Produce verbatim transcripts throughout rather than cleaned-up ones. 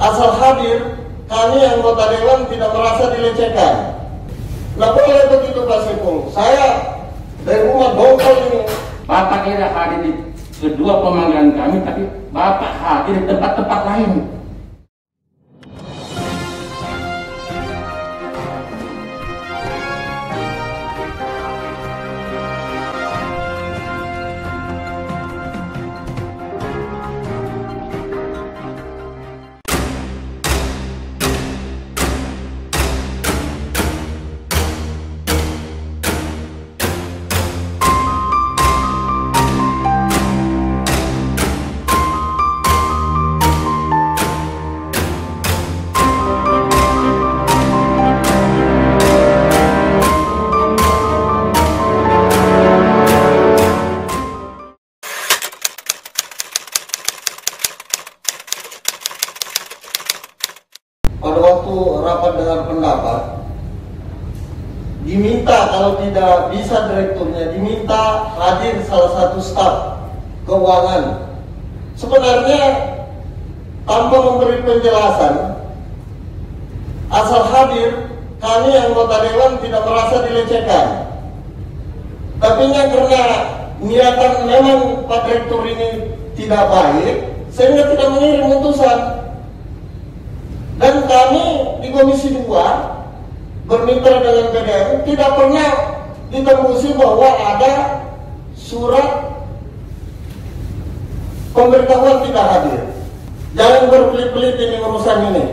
asal hadir, kami anggota Dewan tidak merasa dilecehkan. Nah boleh begitu Pak Saiful, saya dari rumah Bongkol ini. Bapak tidak hadir di kedua pemanggilan kami, tapi Bapak hadir di tempat-tempat lain. Pada waktu rapat dengan pendapat, diminta kalau tidak bisa direkturnya, diminta hadir salah satu staf keuangan. Sebenarnya tanpa memberi penjelasan, asal hadir, kami anggota Dewan tidak merasa dilecehkan. Tapi karena niatan memang Pak Direktur ini tidak baik, sehingga tidak mengirim utusan. Dan kami di Komisi dua bermitra dengan P D M tidak pernah ditembusi bahwa ada surat pemberitahuan tidak hadir. Jangan berbelit-belit ini urusan ini.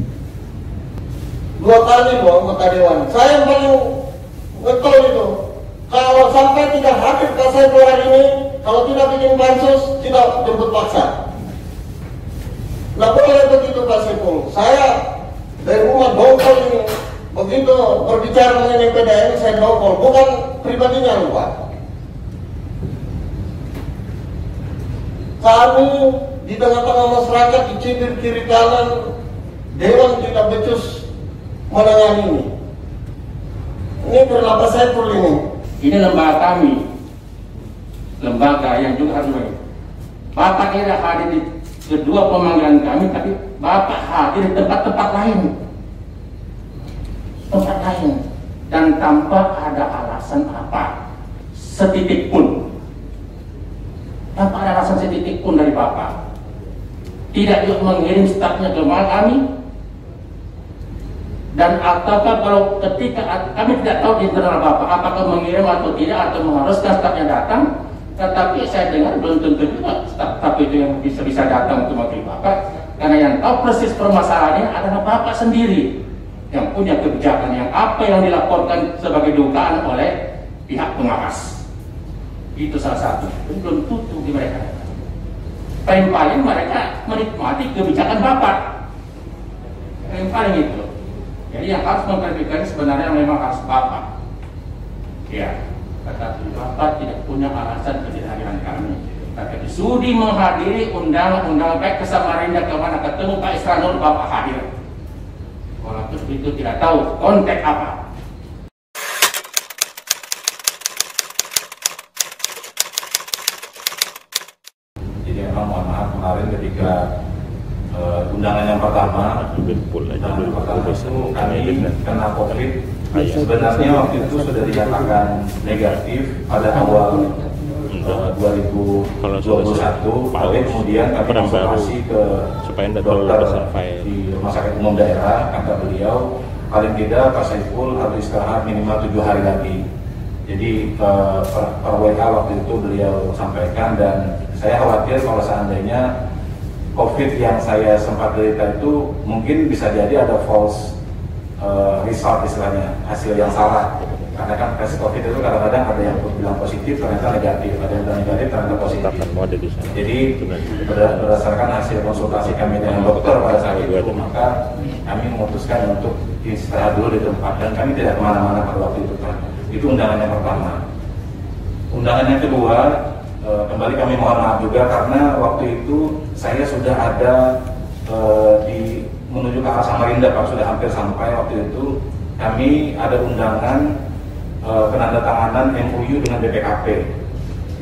Dua kali loh anggota Dewan. Saya yang paling ngetol itu. Kalau sampai tidak hadir Pak Saiful hari ini, kalau tidak bikin pansus, tidak jemput paksa. Nah boleh begitu Pak Saiful, saya dari rumah Bongkol ini begitu berbicara mengenai P D M saya Bongkol, bukan pribadinya lupa. Kami di tengah-tengah masyarakat dicibir kiri kanan, Dewan tidak becus menangani ini. Ini kenapa Saiful ini? Ini lembaga kami, lembaga yang juga harus baik. Bapak tidak hadir di kedua pemanggilan kami, tapi Bapak hadir di tempat-tempat lain, tempat lain, dan tanpa ada alasan apa, setitik pun, tanpa ada alasan setitik pun dari Bapak. Tidak juga mengirim stafnya ke rumah kami, dan ataukah kalau ketika kami tidak tahu di internal Bapak apakah mengirim atau tidak atau mengharuskan stafnya datang. Tetapi saya dengar belum tentu juga staf itu yang bisa-bisa datang untuk mewakili Bapak, karena yang tahu persis permasalahannya adalah Bapak sendiri yang punya kebijakan yang apa yang dilaporkan sebagai dugaan oleh pihak pengawas. Itu salah satu. Itu belum tutup di mereka. Paling-paling mereka menikmati kebijakan Bapak. Paling-paling itu. Jadi yang harus memverifikasi sebenarnya memang harus Bapak. Ya. Tetapi Bapak tidak punya alasan ketidakhadiran kami. Tetapi sudi menghadiri undangan-undangan baik ke Samarinda kemana ketemu Pak Isranur, Bapak hadir. Walaupun itu tidak tahu konteks apa. Jadi memang mohon maaf kemarin ketika uh, undangan yang pertama, undangan pertama itu kami kena COVID. Sebenarnya waktu itu sudah dinyatakan negatif pada awal uh, dua ribu dua puluh satu, tapi kemudian kami konsultasi ke dokter di Rumah Sakit Umum Daerah, kata beliau paling tidak Pak Saiful harus istirahat minimal tujuh hari lagi. Jadi uh, per, per W A waktu itu beliau sampaikan, dan saya khawatir kalau seandainya COVID yang saya sempat derita itu mungkin bisa jadi ada false Uh, result istilahnya, hasil yang salah. Karena kan tes COVID itu kadang-kadang ada yang bilang positif ternyata negatif, ada yang bilang negatif ternyata positif. Jadi berdasarkan hasil konsultasi kami dengan dokter pada saat itu, maka kami memutuskan untuk istirahat dulu di tempat, dan kami tidak kemana-mana pada waktu itu. Itu undangan yang pertama. Undangan yang kedua, uh, kembali kami mohon maaf juga karena waktu itu saya sudah ada uh, di menuju ke arah Samarinda, Pak, sudah hampir sampai. Waktu itu kami ada undangan e, penandatanganan M O U dengan B P K P.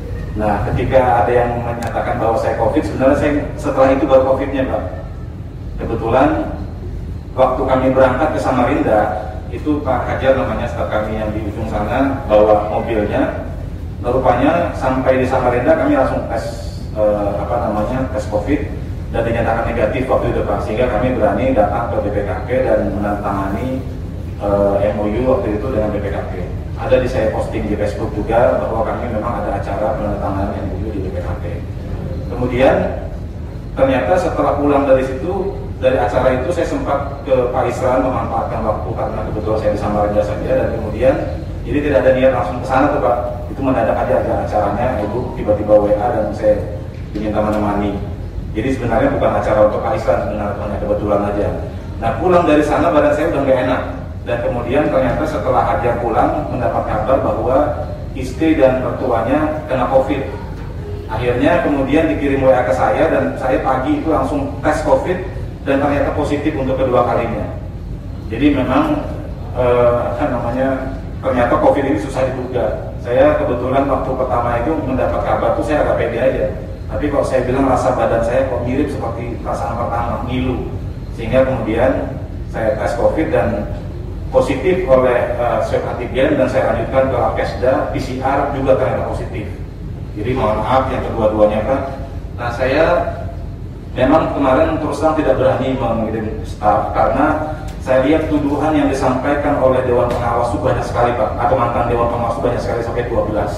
Nah, ketika ada yang menyatakan bahwa saya COVID, sebenarnya saya setelah itu baru COVID-nya, Pak. kebetulan waktu kami berangkat ke Samarinda, itu Pak Hajar namanya staf kami yang di ujung sana bawa mobilnya. Rupanya sampai di Samarinda kami langsung tes eh, apa namanya tes COVID dan dinyatakan negatif waktu itu Pak, sehingga kami berani datang ke B P K P dan menandatangani eh, M O U waktu itu dengan B P K P. Ada di saya posting di Facebook juga bahwa kami memang ada acara penandatanganan M O U di B P K P. Kemudian ternyata setelah pulang dari situ, dari acara itu saya sempat ke Pak Isran memanfaatkan waktu karena kebetulan saya di Samarinda saja, dan kemudian jadi tidak ada niat langsung ke sana tuh Pak. Itu mendadak aja ada acaranya, Ibu tiba-tiba W A dan saya diminta menemani. Jadi sebenarnya bukan acara untuk Pak Isran, sebenarnya hanya kebetulan aja. Nah pulang dari sana badan saya udah gak enak, dan kemudian ternyata setelah Hajar pulang mendapat kabar bahwa istri dan mertuanya kena COVID. Akhirnya kemudian dikirim W A ke saya dan saya pagi itu langsung tes COVID dan ternyata positif untuk kedua kalinya. Jadi memang eh, namanya ternyata COVID ini susah diduga. Saya kebetulan waktu pertama itu mendapat kabar tuh saya agak pede aja. Tapi kalau saya bilang rasa badan saya kok mirip seperti perasaan pertama, ngilu. Sehingga kemudian saya tes COVID dan positif oleh uh, swab antigen dan saya lanjutkan ke Labkesda, P C R juga ternyata positif. Jadi mohon maaf yang kedua-duanya Pak. Nah saya memang kemarin terus terang tidak berani mengirim staf karena saya lihat tuduhan yang disampaikan oleh Dewan Pengawas itu banyak sekali Pak, atau mantan Dewan Pengawas itu banyak sekali sampai dua belas.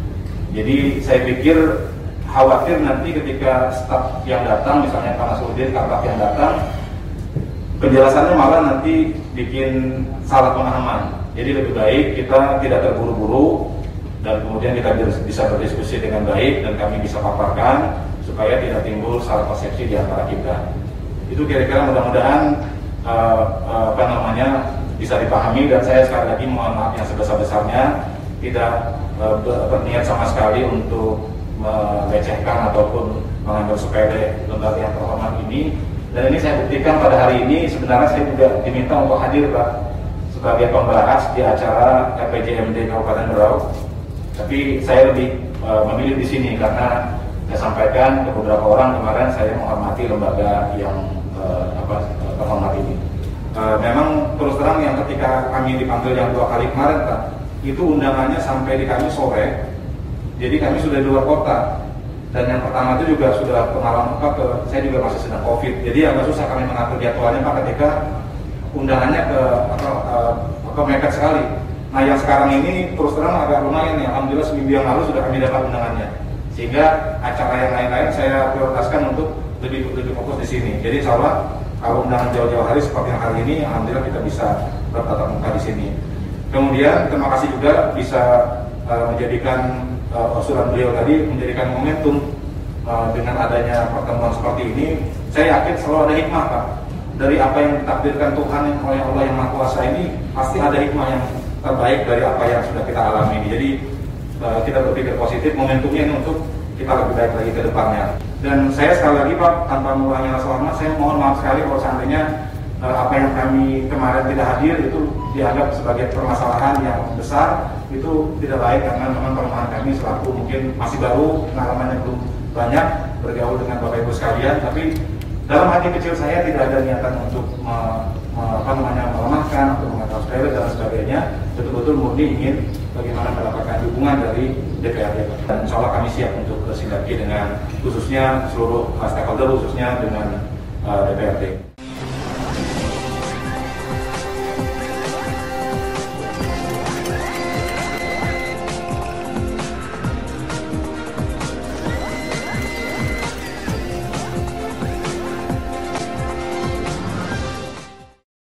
Jadi saya pikir khawatir nanti ketika staf yang datang, misalnya Pak Nasruddin, Kabak yang datang, penjelasannya malah nanti bikin salah pemahaman. Jadi lebih baik kita tidak terburu-buru dan kemudian kita bisa berdiskusi dengan baik dan kami bisa paparkan supaya tidak timbul salah persepsi di antara kita. Itu kira-kira mudah-mudahan Uh, uh, apa namanya bisa dipahami, dan saya sekali lagi mohon maaf yang sebesar-besarnya, tidak uh, berniat sama sekali untuk melecehkan ataupun menganggap sepele lembaga yang terhormat ini. Dan ini saya buktikan pada hari ini sebenarnya saya juga diminta untuk hadir Pak sebagai pembahas di acara R P J M D Kabupaten Berau. Tapi saya lebih uh, memilih di sini karena saya sampaikan ke beberapa orang kemarin saya menghormati lembaga yang uh, apa terhormat ini. E, memang terus terang yang ketika kami dipanggil yang dua kali kemarin Pak, itu undangannya sampai di kami sore, jadi kami sudah di luar kota. Dan yang pertama itu juga sudah pengalaman Pak, ke, saya juga masih sedang COVID, jadi agak susah kami mengatur jadwalnya Pak ketika undangannya ke apa, ke mepet sekali. Nah yang sekarang ini terus terang agak lumayan ya, alhamdulillah seminggu yang lalu sudah kami dapat undangannya, sehingga acara yang lain-lain saya prioritaskan untuk lebih lebih fokus di sini. Jadi insya Allah kalau undangan jauh-jauh hari seperti yang hari ini, alhamdulillah kita bisa bertatap muka di sini. Kemudian terima kasih juga bisa uh, menjadikan uh, usulan beliau tadi menjadikan momentum uh, dengan adanya pertemuan seperti ini. Saya yakin selalu ada hikmah Pak. Dari apa yang ditakdirkan Tuhan yang oleh Allah yang Maha Kuasa ini, pasti ada hikmah yang terbaik dari apa yang sudah kita alami ini. Jadi uh, kita berpikir positif, momentumnya ini untuk kita lebih baik lagi ke depannya. Dan saya sekali lagi Pak, tanpa mengurangi rasa hormat, saya mohon maaf sekali kalau seandainya eh, apa yang kami kemarin tidak hadir itu dianggap sebagai permasalahan yang besar. Itu tidak baik karena memang kelemahan kami selaku mungkin masih baru, pengalamannya belum banyak bergaul dengan Bapak Ibu sekalian. Tapi dalam hati kecil saya tidak ada niatan untuk me, me, apa namanya, melemahkan atau mengatakan sepele dan sebagainya. Betul-betul murni ingin bagaimana mendapatkan dukungan dari D P R D. Dan insya Allah kami siap untuk bersinergi dengan khususnya seluruh stakeholder, khususnya dengan uh, D P R D.